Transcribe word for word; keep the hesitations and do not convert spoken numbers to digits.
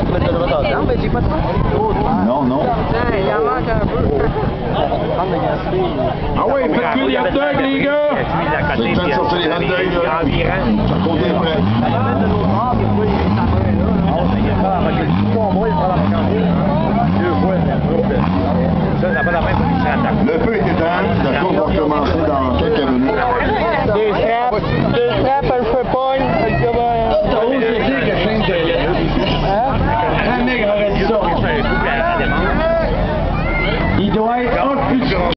tu mets de la retard. Non, mais j'ai pas de temps. Non, non. Tiens, il en manque un peu. Ah oui, faites cuire les hot dogs, les gars! C'est le temps de sortir les hot dogs, là. Ça compte est prêt. Le feu est éteint, la course va recommencer dans quelques minutes. Deux frappes, deux frappes, elle fait pogne. T'as osé dire que Shane de... Hein? Un nègre aurait dit ça. Il doit être un plus grand.